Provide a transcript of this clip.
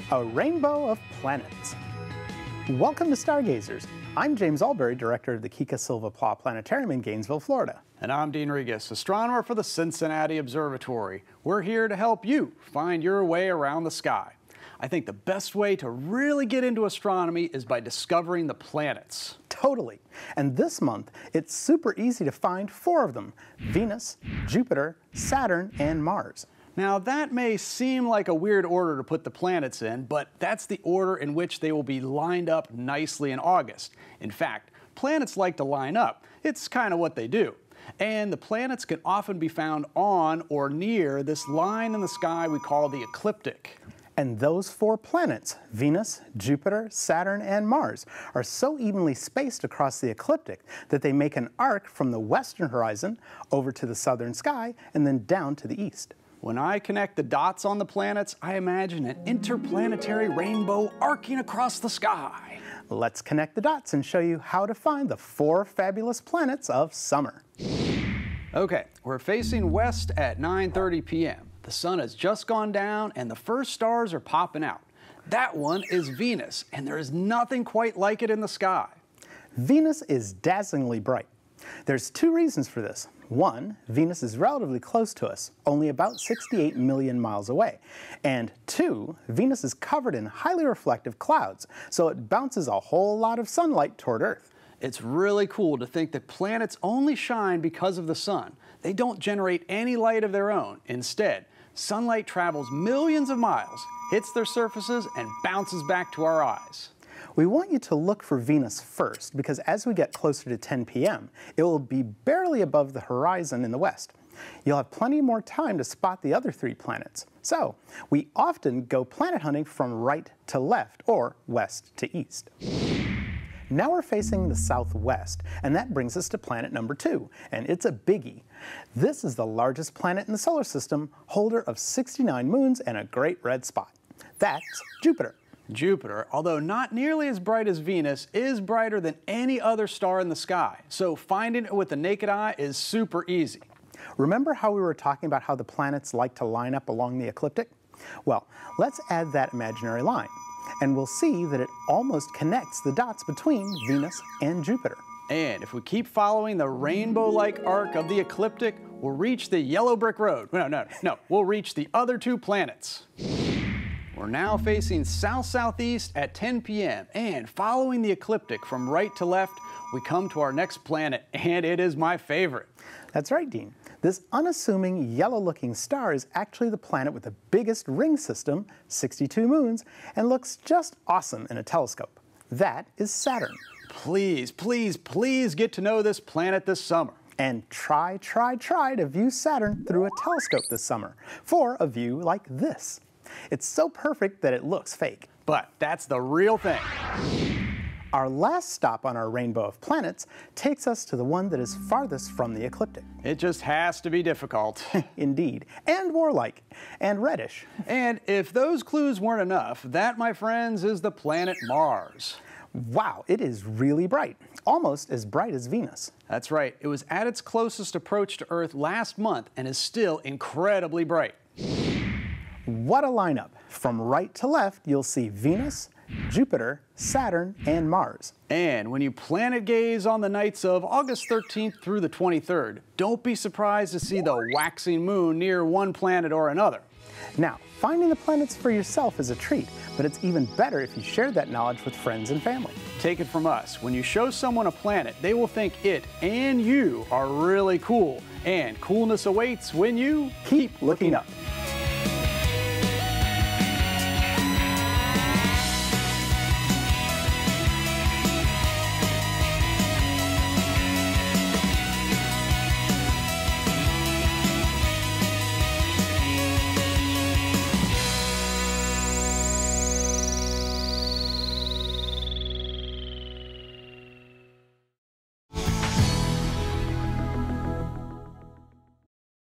A rainbow of planets. Welcome to Stargazers. I'm James Albury, director of the Kika Silva Pla Planetarium in Gainesville, Florida. And I'm Dean Regas, astronomer for the Cincinnati Observatory. We're here to help you find your way around the sky. I think the best way to really get into astronomy is by discovering the planets. Totally. And this month, it's super easy to find 4 of them: Venus, Jupiter, Saturn, and Mars. Now that may seem like a weird order to put the planets in, but that's the order in which they will be lined up nicely in August. In fact, planets like to line up. It's kind of what they do. And the planets can often be found on or near this line in the sky we call the ecliptic. And those 4 planets, Venus, Jupiter, Saturn, and Mars, are so evenly spaced across the ecliptic that they make an arc from the western horizon over to the southern sky and then down to the east. When I connect the dots on the planets, I imagine an interplanetary rainbow arcing across the sky. Let's connect the dots and show you how to find the 4 fabulous planets of summer. Okay, we're facing west at 9:30 p.m. The sun has just gone down and the first stars are popping out. That one is Venus, and there is nothing quite like it in the sky. Venus is dazzlingly bright. There's 2 reasons for this. 1, Venus is relatively close to us, only about 68 million miles away. And 2, Venus is covered in highly reflective clouds, so it bounces a whole lot of sunlight toward Earth. It's really cool to think that planets only shine because of the sun. They don't generate any light of their own. Instead, sunlight travels millions of miles, hits their surfaces, and bounces back to our eyes. We want you to look for Venus first because as we get closer to 10 p.m., it will be barely above the horizon in the west. You'll have plenty more time to spot the other 3 planets. So, we often go planet hunting from right to left or west to east. Now we're facing the southwest, and that brings us to planet number 2, and it's a biggie. This is the largest planet in the solar system, holder of 69 moons and a great red spot. That's Jupiter. Jupiter, although not nearly as bright as Venus, is brighter than any other star in the sky, so finding it with the naked eye is super easy. Remember how we were talking about how the planets like to line up along the ecliptic? Well, let's add that imaginary line, and we'll see that it almost connects the dots between Venus and Jupiter. And if we keep following the rainbow-like arc of the ecliptic, we'll reach the yellow brick road. No, we'll reach the other 2 planets. We're now facing south-southeast at 10 p.m. and following the ecliptic from right to left, we come to our next planet, and it is my favorite. That's right, Dean. This unassuming yellow-looking star is actually the planet with the biggest ring system, 62 moons, and looks just awesome in a telescope. That is Saturn. Please, please, please get to know this planet this summer. And try to view Saturn through a telescope this summer for a view like this. It's so perfect that it looks fake. But that's the real thing. Our last stop on our rainbow of planets takes us to the one that is farthest from the ecliptic. It just has to be difficult. Indeed, and warlike, and reddish. And if those clues weren't enough, that, my friends, is the planet Mars. Wow, it is really bright, almost as bright as Venus. That's right, it was at its closest approach to Earth last month and is still incredibly bright. What a lineup. From right to left, you'll see Venus, Jupiter, Saturn, and Mars. And when you planet gaze on the nights of August 13th through the 23rd, don't be surprised to see the waxing moon near one planet or another. Now, finding the planets for yourself is a treat, but it's even better if you share that knowledge with friends and family. Take it from us, when you show someone a planet, they will think it and you are really cool. And coolness awaits when you keep looking up.